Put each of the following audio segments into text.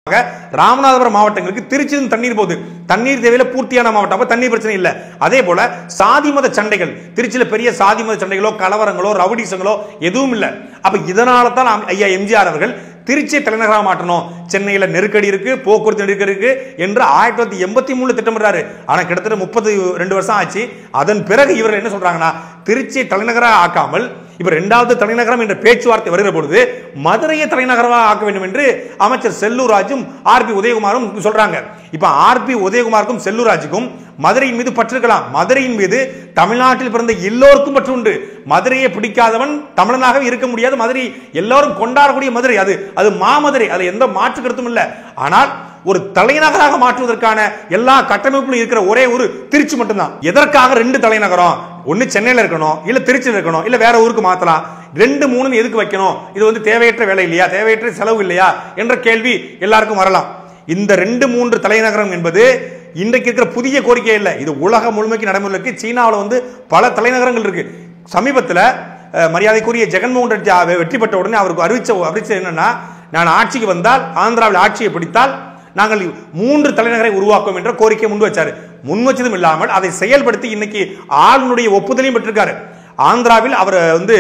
ராமநாதபுரம் மாவட்டங்களுக்கு திருச்சியிலிருந்து தண்ணீர் போகுது. தண்ணீர் தேவையில பூர்த்தியான மாவட்டம், அப்ப தண்ணீர் பிரச்சனை இல்ல. அதே போல சாதி மத சண்டைகள், திருச்சியில பெரிய சாதி மத சண்டைகளோ கலவரங்களோ ரவுடிசங்களோ எதுவும் இல்ல. அப்ப இதனால தான் ஐயா எம்ஜிஆர் அவர்கள் திருச்சியை தலைநகராக மாற்றணும், சென்னையில நெருக்கடி இருக்கு, போக்குவரத்து நெருக்கடி இருக்கு என்று 1983 திட்டமிடுறாரு. ஆனா கிட்டத்தட்ட 32 வருஷம் ஆச்சு. அதன் பிறகு இவர்கள் என்ன சொல்றாங்கன்னா, திருச்சியை தலைநகராக ஆக்காமல் இப்ப இரண்டாவது தலைநகரம் என்ற பேச்சுவார்த்தை வருகிற பொழுது மதுரையை தலைநகரமாக ஆக்க வேண்டும் என்று அமைச்சர் செல்லூர் ராஜும் ஆர்பி உதயகுமாரும் சொல்றாங்க. இப்ப ஆர்பி உதயகுமாருக்கும் செல்லூர் ராஜுக்கும் மதுரையின் மீது பற்றிருக்கலாம். மதுரையின் மீது தமிழ்நாட்டில் பிறந்த எல்லோருக்கும் பற்று உண்டு. மதுரையை பிடிக்காதவன் தமிழனாக இருக்க முடியாது. மதுரை எல்லாரும் கொண்டாடக்கூடிய மதுரை, அது மாமதுரை, அது எந்த மாற்று கருத்தும் இல்லை. ஆனால் ஒரு தலைநகராக மாற்றுவதற்கான எல்லா கட்டமைப்புகளும் இருக்கிற ஒரே ஒரு திருச்சி மட்டும்தான். எதற்காக 2 தலைநகரம்? ஒன்னு சென்னையில இருக்கணும், இல்ல திருச்சியில் இருக்கணும், இல்ல வேற ஊருக்கு மாத்தலாம். 2, 3 எதுக்கு வைக்கணும்? இது தேவையற்ற வேலை இல்லையா, தேவையற்ற செலவு இல்லையா என்ற கேள்வி எல்லாருக்கும் வரலாம். இந்த 2, 3 தலைநகரம் என்பது இன்றைக்கு இருக்கிற புதிய கோரிக்கை இல்லை. இது உலகம் முழுமைக்கு நடைமுறைக்கு. சீனாவில் பல தலைநகரங்கள் இருக்கு. சமீபத்தில் மரியாதைக்குரிய ஜெகன்மோகன் ரெட்டி வெற்றி பெற்ற உடனே அவருக்கு அறிவிச்ச என்னன்னா, நான் ஆட்சிக்கு வந்தால், ஆந்திராவில் ஆட்சியை பிடித்தால் நாங்கள் 3 தலைநகரை உருவாக்கும் என்ற கோரிக்கை முன் வச்சாரு. முன் வச்சதும் இல்லாமல் அதை செயல்படுத்தி இன்னைக்கு ஆளுநருடைய ஒப்புதலையும் பெற்றிருக்காரு. ஆந்திராவில் அவர்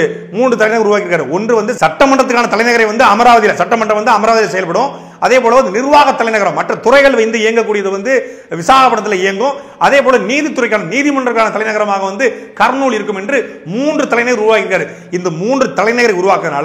3 தலைநகர் உருவாக்கியிருக்காரு. ஒன்று சட்டமன்றத்துக்கான தலைநகரை அமராவதியில், சட்டமன்றம் அமராவதியில் செயல்படும். அதே போல நிர்வாக தலைநகரம் மற்ற துறைகள் இயங்கக்கூடியது விசாகப்பட்டினத்தில் இயங்கும். அதே போல நீதித்துறைக்கான, நீதிமன்றக்கான தலைநகரமாக கர்னூல் இருக்கும் என்று 3 தலைநகர் உருவாக்கியிருக்காரு. இந்த 3 தலைநகரை உருவாக்குறதுனால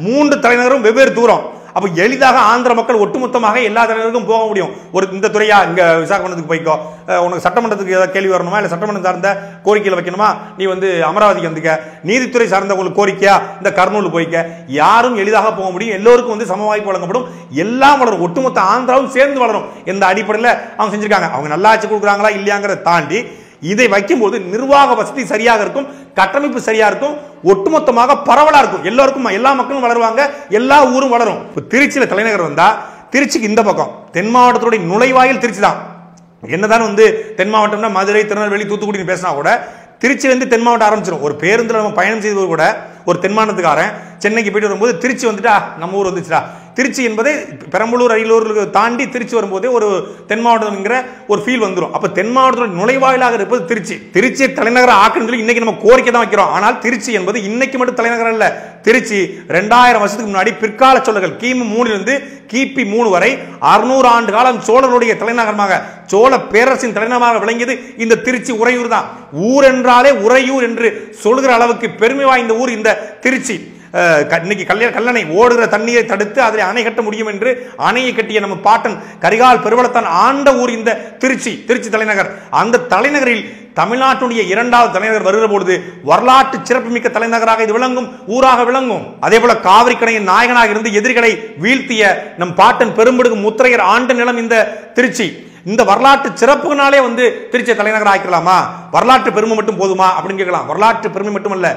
3 தலைநகரும் வெவ்வேறு தூரம். அப்ப எளிதாக ஆந்திர மக்கள் ஒட்டுமொத்தமாக எல்லா தலைவருக்கும் போக முடியும். இந்த துறையா இங்க விசாகப்பட்டினத்துக்கு போய்க்கோ, உனக்கு சட்டமன்றத்துக்கு ஏதாவது கேள்வி வரணுமா, இல்ல சட்டமன்றம் சார்ந்த கோரிக்கையில் வைக்கணுமா, நீ அமராவதிக்கு வந்துக்க. நீதித்துறை சார்ந்த உங்களுக்கு கோரிக்கையா, இந்த கர்னூல் போய்க்க. யாரும் எளிதாக போக முடியும். எல்லோருக்கும் சம வாய்ப்பு வழங்கப்படும். எல்லாம் வளரும், ஒட்டுமொத்த ஆந்திராவும் சேர்ந்து வளரும். எந்த அடிப்படையில் அவங்க செஞ்சிருக்காங்க. அவங்க நல்லா ஆட்சி கொடுக்குறாங்களா இல்லையாங்கிறத தாண்டி இதை வைக்கும்போது நிர்வாக வசதி சரியாக இருக்கும், கட்டமைப்பு சரியா இருக்கும், ஒட்டுமொத்தமாக பரவலா இருக்கும். எல்லோருக்கும், எல்லா மக்களும் வளருவாங்க, எல்லா ஊரும் வளரும். திருச்சியில தலைநகர் வந்தா திருச்சிக்கு இந்த பக்கம் தென் மாவட்டத்துடைய நுழைவாயில் திருச்சி தான். என்னதான் தென் மாவட்டம்னா மதுரை, திருநெல்வேலி, தூத்துக்குடி பேசினா கூட திருச்சியிலிருந்து தென் மாவட்டம் ஆரம்பிச்சிடும். ஒரு பேருந்துல நம்ம பயணம் செய்தவர் கூட ஒரு தென் மாவட்டத்துக்காரன் சென்னைக்கு போயிட்டு வரும்போது திருச்சி நம்ம ஊர் வந்துச்சுடா. திருச்சி என்பதை பெரம்பலூர், அரியலூர் தாண்டி திருச்சி வரும்போதே ஒரு தென் மாவட்டம்ங்கிற ஒரு ஃபீல் வந்துடும். அப்ப தென் மாவட்டத்தோட நுழைவாயிலாக இருப்பது திருச்சி. திருச்சி தலைநகர ஆக்கணும் இன்னைக்கு நம்ம கோரிக்கை தான் வைக்கிறோம். ஆனால் திருச்சி என்பது இன்னைக்கு மட்டும் தலைநகரம் இல்ல. திருச்சி 2000 வருஷத்துக்கு முன்னாடி பிற்கால சோழர்கள் கிமு 3 கிபி 3 வரை 600 ஆண்டு காலம் சோழருடைய தலைநகரமாக, சோழ பேரரசின் தலைநகரமாக விளங்கியது இந்த திருச்சி உறையூர் தான். ஊர் என்றாலே உறையூர் என்று சொல்கிற அளவுக்கு பெருமை வாய்ந்த ஊர் இந்த திருச்சி. இன்னைக்கு கல்லணை ஓடுகிற தண்ணீரை தடுத்து அதில் அணை கட்ட முடியும் என்று அணையை கட்டிய நம்ம பாட்டன் கரிகால் பெருவளத்தான் ஆண்ட ஊர் இந்த திருச்சி. திருச்சி தலைநகர். அந்த தலைநகரில் தமிழ்நாட்டுடைய 2வது தலைநகர் வருகிற பொழுது வரலாற்று சிறப்புமிக்க தலைநகராக இது விளங்கும், ஊராக விளங்கும். அதே போல காவிரி கணையின் நாயகனாக இருந்து எதிரிகளை வீழ்த்திய நம் பாட்டன் பெரும்படுகு முத்திரையர் ஆண்ட நிலம் இந்த திருச்சி. இந்த வரலாற்று சிறப்புனாலே திருச்சி தலைநகர் ஆக்கிடலாமா? வரலாற்று பெருமை மட்டும் போதுமா அப்படின்னு கேட்கலாம். வரலாற்று பெருமை மட்டுமல்ல,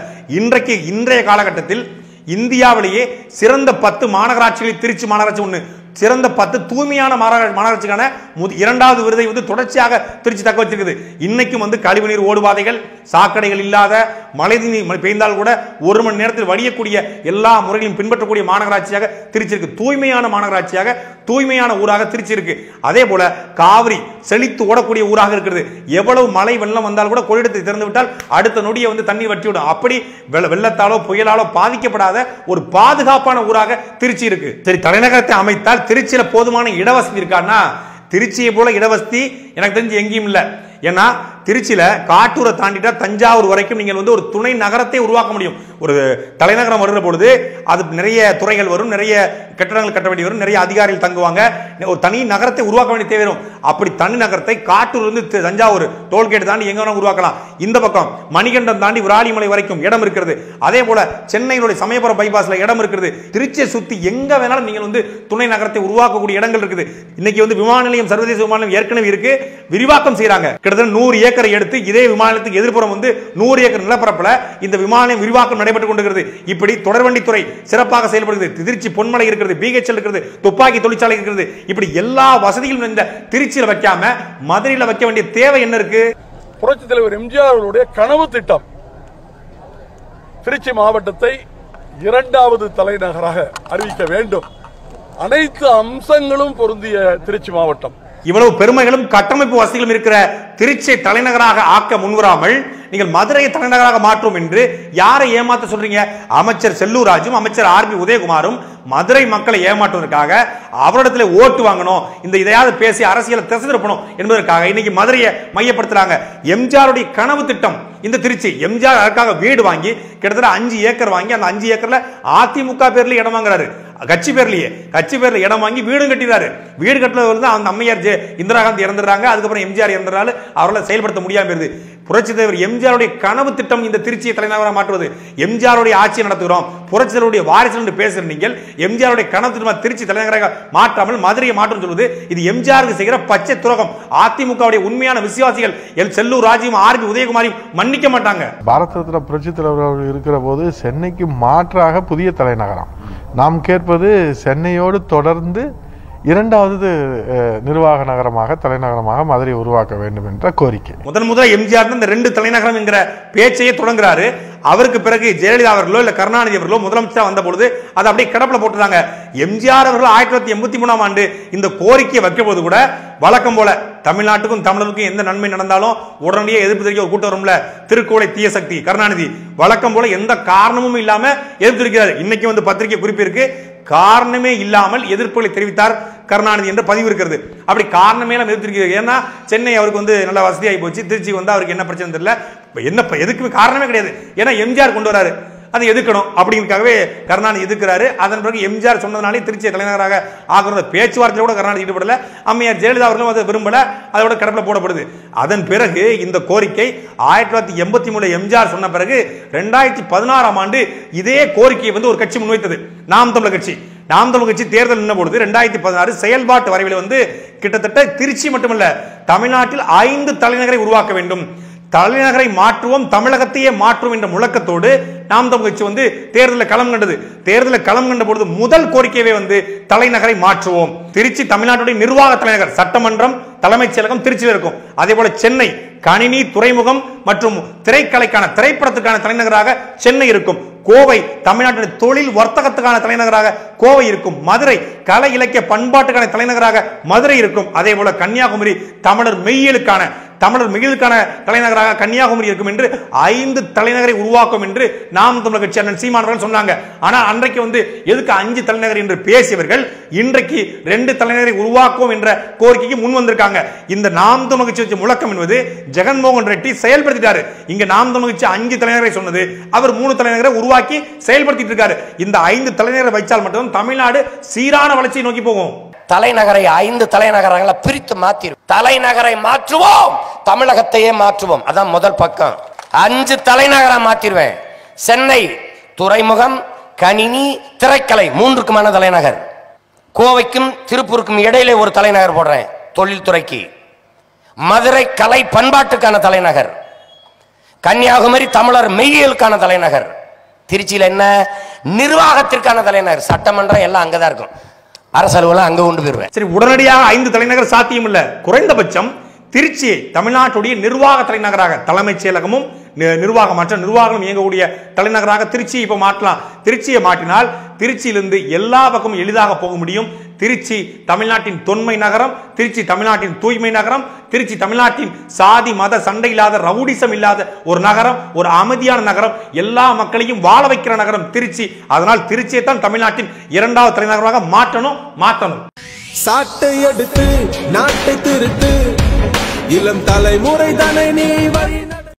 இன்றைய காலகட்டத்தில் இந்தியாவிலேயே சிறந்த 10 மாநகராட்சிகளில் திருச்சி மாநகராட்சி ஒன்று. சிறந்த 10 தூய்மையான மாநகராட்சிக்கான 2வது விருதை தொடர்ச்சியாக திருச்சி தக்க வச்சிருக்குது. இன்னைக்கும் கழிவுநீர் ஓடுபாதைகள், சாக்கடைகள் இல்லாத, மழை பெய்ந்தால் கூட 1 மணி நேரத்தில் வடியக்கூடிய எல்லா முறைகளையும் பின்பற்றக்கூடிய மாநகராட்சியாக திருச்சி இருக்கு. தூய்மையான மாநகராட்சியாக, தூய்மையான ஊராக திருச்சி இருக்கு. அதே போல காவிரி செழித்து ஓடக்கூடிய ஊராக இருக்கிறது. எவ்வளவு மழை வெள்ளம் வந்தால் கூட கொள்ளிடத்தை திறந்து விட்டால் அடுத்த நொடியை தண்ணீர் வற்றிவிடும். அப்படி வெள்ளத்தாலோ புயலாலோ பாதிக்கப்படாத ஒரு பாதுகாப்பான ஊராக திருச்சி இருக்கு. சரி, தலைநகரத்தை அமைத்தால் திருச்சியில போதுமான இடவசதி இருக்கான்னா, திருச்சியை போல இடவசதி எனக்கு தெரிஞ்சு எங்கேயும் இல்ல. ஏன்னா திருச்சியில காட்டூரை தாண்டிட்டா தஞ்சாவூர் வரைக்கும் நீங்கள் ஒரு துணை நகரத்தை உருவாக்க முடியும். ஒரு தலைநகரம் வருகிற பொழுது அது நிறைய துறைகள் வரும், நிறைய கட்டடங்கள் கட்ட வேண்டி வரும், நிறைய அதிகாரிகள் தங்குவாங்க, ஒரு தனி நகரத்தை உருவாக்க வேண்டிய தேவை வரும். அப்படி தனி நகரத்தை காட்டூர் தஞ்சாவூர் டோல்கேட் தாண்டி எங்க வேணா உருவாக்கலாம். இந்த பக்கம் மணிகண்டம் தாண்டி விராலிமலை வரைக்கும் இடம் இருக்கிறது. அதே போல சென்னையினுடைய சமயபுரம் பைபாஸ்ல இடம் இருக்கிறது. திருச்சியை சுத்தி எங்க வேணாலும் நீங்கள் துணை நகரத்தை உருவாக்கக்கூடிய இடங்கள் இருக்குது. இன்னைக்கு விமான நிலையம், சர்வதேச விமான நிலையம் ஏற்கனவே இருக்கு, விரிவாக்கம் செய்யறாங்க. கிட்டத்தட்ட 100 ஏக்கரை எடுத்து இதே விமானத்துக்கு எதிர்ப்புறம் 100 ஏக்கர் நிலப்பரப்புல இந்த விமான விரிவாக்கம் நடைபெற்றுக் கொண்டிருக்கிறது. இப்படி தொடர்வண்டித்துறை சிறப்பாக செயல்படுகிறது. திருச்சி பொன்மலை இருக்கிறது, பிஹெச்எல் இருக்கிறது, துப்பாக்கி தொழிற்சாலை இருக்கிறது. இப்படி எல்லா வசதிகளும் இந்த திருச்சியில வைக்காம மதுரையில் வைக்க வேண்டிய தேவை என்ன இருக்கு? புரட்சித் தலைவர் எம்ஜிஆர் அவருடைய கனவு திட்டம் திருச்சி மாவட்டத்தை 2வது தலைநகராக அறிவிக்க வேண்டும். அனைத்து அம்சங்களும் பொருந்திய திருச்சி மாவட்டம். இவ்வளவு பெருமைகளும் கட்டமைப்பு வசதிகளும் இருக்கிற திருச்சியை தலைநகராக ஆக்க முன்வராமல் நீங்கள் மதுரையை தலைநகராக மாற்றும் என்று யாரை ஏமாத்த சொல்றீங்க? அமைச்சர் செல்லூர் ராஜும் அமைச்சர் ஆர்பி உதயகுமாரும் மதுரை மக்களை ஏமாற்றுவதற்காக அவரிடத்தில் ஓட்டு வாங்கணும், இந்த இதையாவது பேசி அரசியலை திசை திருப்பணும் என்பதற்காக இன்னைக்கு மதுரையை மையப்படுத்துறாங்க. எம்ஜிஆருடைய கனவு திட்டம் இந்த திருச்சி. எம்ஜிஆர் அதற்காக வீடு வாங்கி கிட்டத்தட்ட 5 ஏக்கர் வாங்கி அந்த 5 ஏக்கர்ல அதிமுக பேர்ல இடம் வாங்குறாரு. கட்சி பேர்ல இடம் வாங்கி வீடும் கட்டிடுறாரு. வீடு கட்டுறது அந்த அம்மையார் இந்திரா காந்தி இறந்துறாங்க. அதுக்கப்புறம் எம்ஜிஆர் இறந்துறாரு. அவரால் செயல்படுத்த முடியாம இருது. புரட்சி தலைவர் எம்ஜிஆருடைய கனவு திட்டம் இந்த திருச்சியை தலைநகராக மாற்றுவது. எம்ஜிஆருடைய ஆட்சி நடத்துகிறோம், புரட்சி தலைவருடைய வாரிசு என்று பேசுற நீங்கள் எம்ஜிஆருடைய கனவு திட்டம் திருச்சி தலைநகராக மாற்றாமல் மதுரையை மாற்றும் சொல்வது இது எம்ஜிஆருக்கு செய்கிற பச்சை துரோகம். அதிமுகவுடைய உண்மையான விசுவாசிகள் செல்லூர் ராஜுவும் ஆர்பி உதயகுமாரையும் மன்னிக்க மாட்டாங்க. பாரத ரத்னா புரட்சி தலைவர் இருக்கிற போது சென்னைக்கு மாற்றாக புதிய தலைநகரம் நாம் கேட்பது சென்னையோடு தொடர்ந்து இரண்டாவது நிர்வாக நகரமாக தலைநகரமாக மதுரை உருவாக்க வேண்டும் என்ற கோரிக்கை. முதல் எம்ஜிஆர் இந்த 2 தலைநகரம் என்கிற பேச்சையே தொடங்குறாரு. அவருக்கு பிறகு ஜெயலலிதா அவர்களோ இல்ல கருணாநிதி அவர்களோ முதலமைச்சர் வந்த பொழுது அதை அப்படியே கிடப்பில போட்டுறாங்க. எம்ஜிஆர் அவர்கள் 1983ஆம் ஆண்டு இந்த கோரிக்கையை வைக்கும்போது கூட வழக்கம் போல தமிழ்நாட்டுக்கும் தமிழருக்கும் எந்த நன்மை நடந்தாலும் உடனடியே எதிர்ப்பு தெரிவிக்க ஒரு கூட்டம் வரும்ல, திருக்கோளை தீய சக்தி கருணாநிதி வழக்கம் போல எந்த காரணமும் இல்லாம எதிர்ப்பு தெரிவிக்கிறார். இன்னைக்கு வந்து பத்திரிகை குறிப்பு இருக்கு, காரணமே இல்லாமல் எதிர்ப்புகளை தெரிவித்தார் கருணாநிதி என்ற பதிவு இருக்கிறது. அப்படி காரணமே எதிர்த்திருக்கிறது. ஏன்னா சென்னை அவருக்கு வந்து நல்ல வசதியாகி போச்சு, திருச்சி வந்து அவருக்கு என்ன பிரச்சனை தெரியல, என்ன எதுக்குமே காரணமே கிடையாது. ஏன்னா எம்ஜிஆர் கொண்டு வராரு, அதை எதுக்கணும் அப்படிங்கிறதுக்காகவே கருணாநிதி எதிர்க்கிறாரு. அதன் பிறகு எம்ஜிஆர் சொன்னதுனாலே திருச்சியை தலைநகராக ஆகிற பேச்சுவார்த்தையில் கூட கருணாநிதி ஈடுபடல. அம்மையார் ஜெயலலிதா அவர்களும் அதை விரும்பல, அதோட கிடப்பில் போடப்படுது. அதன் பிறகு இந்த கோரிக்கை 1983 எம்ஜிஆர் சொன்ன பிறகு 2016ஆம் ஆண்டு இதே கோரிக்கையை வந்து ஒரு கட்சி முன்வைத்தது, நாம் தமிழர் கட்சி. நாம் தமிழர் கட்சி தேர்தல் நின்ற பொழுது 2016 செயல்பாட்டு வரைவில் வந்து கிட்டத்தட்ட திருச்சி மட்டுமல்ல தமிழ்நாட்டில் 5 தலைநகரை உருவாக்க வேண்டும், தலைநகரை மாற்றுவோம், தமிழகத்தையே மாற்றுவோம் என்ற முழக்கத்தோடு நாம் தமிழர் கட்சி வந்து தேர்தலில் களம் கண்டது. தேர்தலில் களம் கண்ட பொழுது முதல் கோரிக்கையே வந்து தலைநகரை மாற்றுவோம். திருச்சி தமிழ்நாட்டுடைய நிர்வாக தலைநகர், சட்டமன்றம் தலைமைச் செயலகம் திருச்சியில் இருக்கும். அதே போல சென்னை கணினி துறைமுகம் மற்றும் திரைப்படத்துக்கான தலைநகராக சென்னை இருக்கும். கோவை தமிழ்நாட்டின் தொழில் வர்த்தகத்துக்கான தலைநகராக கோவை இருக்கும். மதுரை கலை இலக்கிய பண்பாட்டுக்கான தலைநகராக மதுரை இருக்கும். அதே போல கன்னியாகுமரி தமிழர் மெய்யியலுக்கான தலைநகராக கன்னியாகுமரி இருக்கும் என்று 5 தலைநகரை உருவாக்கும் என்று நாம் தமிழர் கட்சி அண்ணன் சீமான் அவர்கள் சொன்னாங்க. ஆனால் அன்றைக்கு வந்து எதுக்கு 5 தலைநகர் என்று பேசியவர்கள் இன்றைக்கு 2 தலைநகரை உருவாக்குவோம் என்ற கோரிக்கைக்கு முன் வந்திருக்காங்க. இந்த நாம் தமிழர் கட்சி வச்ச முழக்கம் என்பது ஜெகன்மோகன் ரெட்டி செயல்படுத்திட்டாரு. இங்க நாம் தமிழர் கட்சி 5 தலைநகரை சொன்னது, அவர் 3 தலைநகரை உருவாக்கி செயல்படுத்திட்டு இருக்காரு. இந்த 5 தலைநகரை வைத்தால் மட்டும் தமிழ்நாடு சீரான வளர்ச்சியை நோக்கி போகும். தலைநகரை 5 தலைநகரங்களை பிரித்து மாத்திரும். தலைநகரை மாற்றுவோம், தமிழகத்தையே மாற்றுவோம். அதான் முதல் பக்கம். 5 தலைநகரம் மாத்திருவேன். சென்னை துறைமுகம், கணினி, திரைக்கலை 3க்குமான தலைநகர். கோவைக்கும் திருப்பூருக்கும் இடையிலே ஒரு தலைநகர் போடுறேன் தொழில்துறைக்கு. மதுரை கலை பண்பாட்டுக்கான தலைநகர். கன்னியாகுமரி தமிழர் மெய்யியலுக்கான தலைநகர். திருச்சியில் என்ன நிர்வாகத்திற்கான தலைநகர், சட்டமன்றம் எல்லாம் அங்கதான் இருக்கும். அரசலுவலாம் அங்க கொண்டு போயிருவேன். சரி, உடனடியாக 5 தலைநகர் சாத்தியம் இல்ல. குறைந்தபட்சம் திருச்சியை தமிழ்நாட்டுடைய நிர்வாக தலைநகராக, தலைமைச் செயலகமும் மற்ற நிர்வாகம் இயங்கக்கூடிய தலைநகராக திருச்சி இப்ப மாற்றலாம். திருச்சியை மாற்றினால் திருச்சியிலிருந்து எல்லா பக்கமும் எளிதாக போக முடியும். திருச்சி தமிழ்நாட்டின் தொன்மை நகரம், திருச்சி தமிழ்நாட்டின் தூய்மை நகரம், திருச்சி தமிழ்நாட்டின் சாதி மத சண்டை இல்லாத ரவுடிசம் இல்லாத ஒரு நகரம், ஒரு அமைதியான நகரம், எல்லா மக்களையும் வாழ வைக்கிற நகரம் திருச்சி. அதனால் திருச்சியை தான் தமிழ்நாட்டின் 2வது தலைநகராக மாற்றணும். சாட்டை எடுத்து நாட்டை திருட்டு, இளம் தலைமுறை தானே நீ